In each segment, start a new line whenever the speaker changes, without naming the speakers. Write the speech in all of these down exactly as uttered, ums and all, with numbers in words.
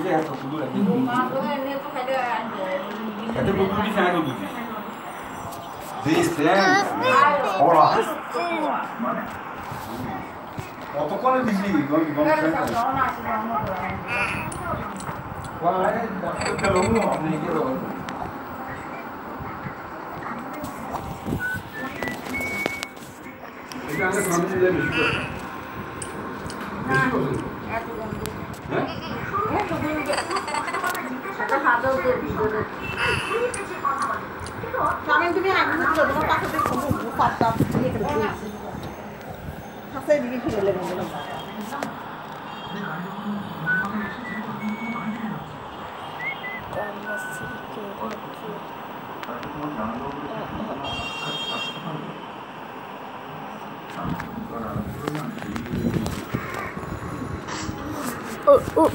atau kudu lagi. Kata kudu di sana kudu. This thing, orang. কতক্ষণে দিছি গম গম wah ada kalau lu ini gitu ini ada sambil dia bisa bisa hah eh kita hadal tuh kami tuh nih aku tuh udah pakai tuh kamu fatta ini kerja hasil di sini lagi belum oh oh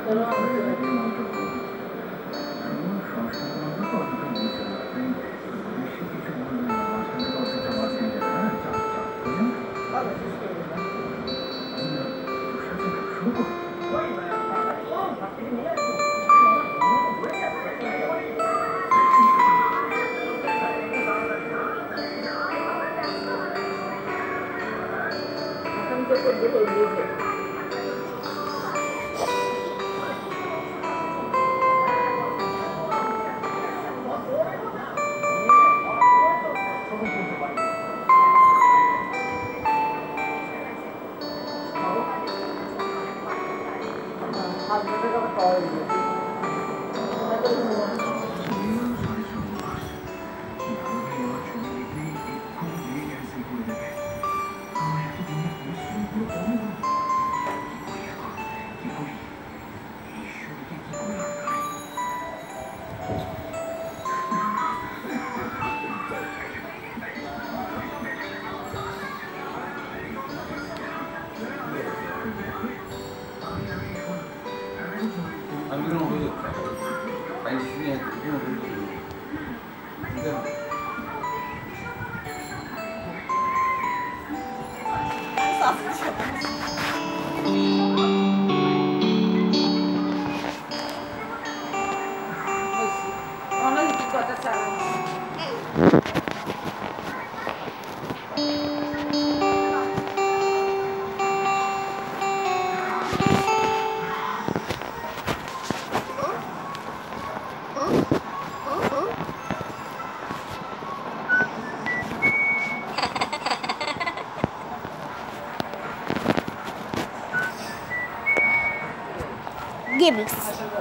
Gibbs.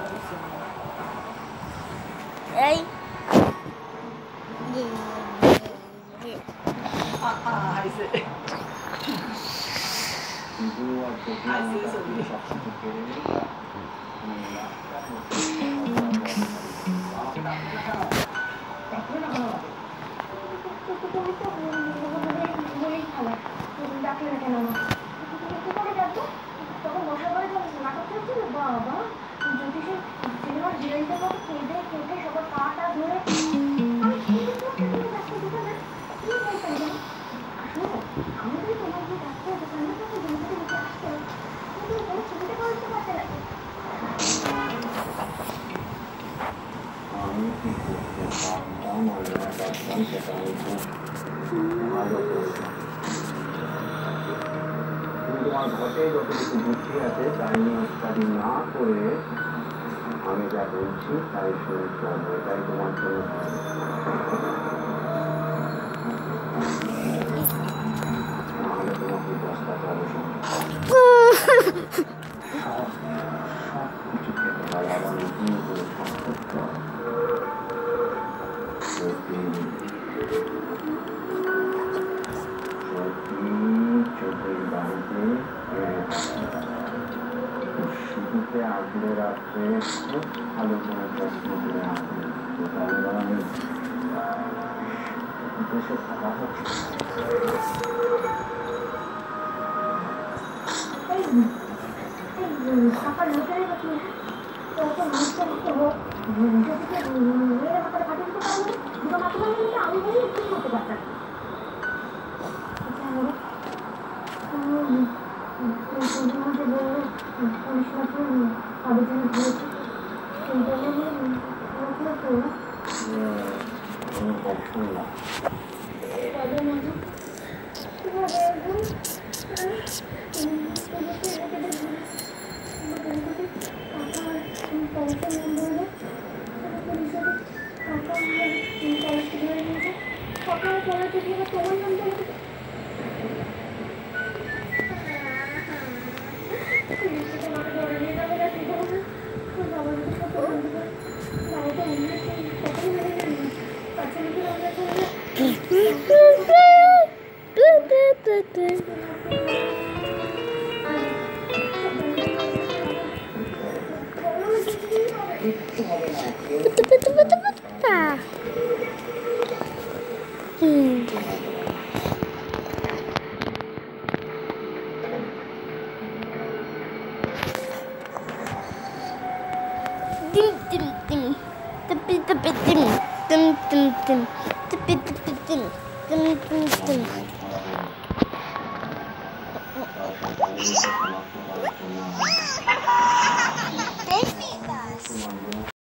Right?
Ah, I see. I see, sorry. তোমার ঘটে যতটুকু বুদ্ধি আছে তাই নিয়ে study না করে আমি যা বলছি তাই শুনে চলবে, এটাই তোমার জন্য নাহলে তোমাকে বস্তাতে হবে সব কিছু খেতে পারে আবার নতুন করে সম্পর্ক চোখের বাড়িতে শুধুতে আগলে রাখতে খুব ভালো করে যত্ন করে আনবে, তাহলে আমি দেশে থাকা হচ্ছে সকাল লোকের আমি বলি একটু করতে পারতাম
dim dim dim. Tipi tipi dim. Dim dim dim. Tipi tipi dim. Dim dim dim.
Aşağıda